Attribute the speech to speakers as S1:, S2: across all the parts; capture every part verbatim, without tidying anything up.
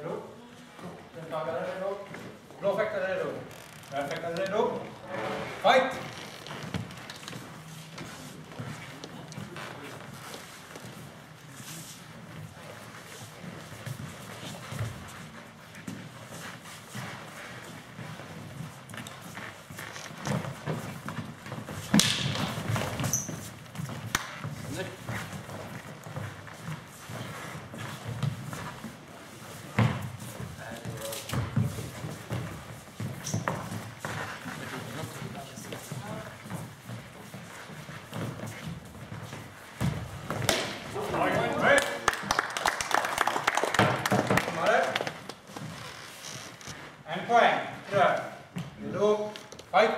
S1: Redo? Deltagare redo? Blå fäktare redo? Röd fäktare redo? Fight! En poäng, röd. Redo, fight!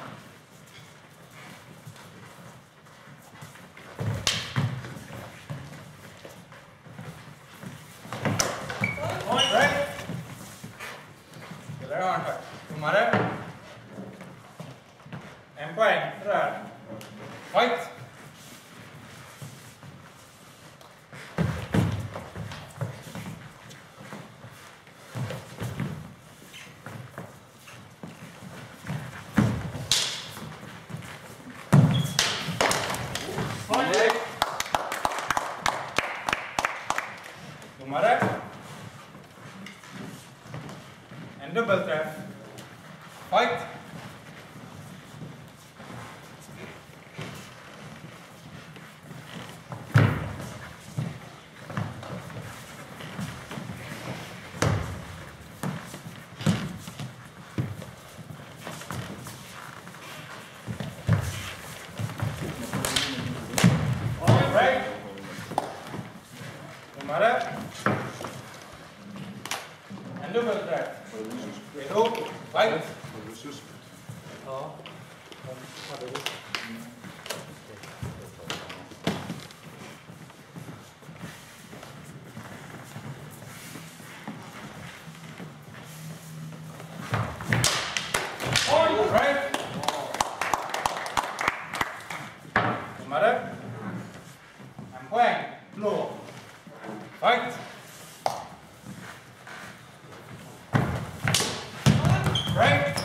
S1: Right. Gillar armfart. Domare. En poäng, röd. Fight! Domare. En dubbelträff. Fight! Right. Domare. En dubbelträff. Redo, fight!
S2: Ja, de hade det.
S1: Right. Domare. En poäng, blå. Fight! Right.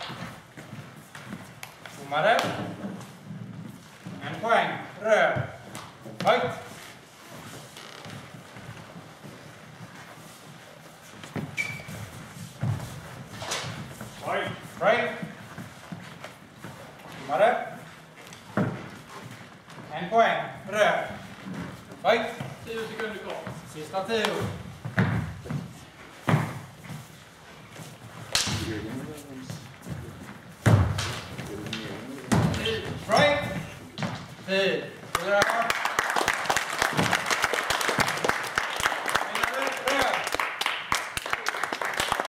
S1: Domare. En poäng, röd. Fight! Right. Domare. En poäng, röd. Fight!
S3: tio sekunder kvar.
S1: Sista tio. Right. Tid.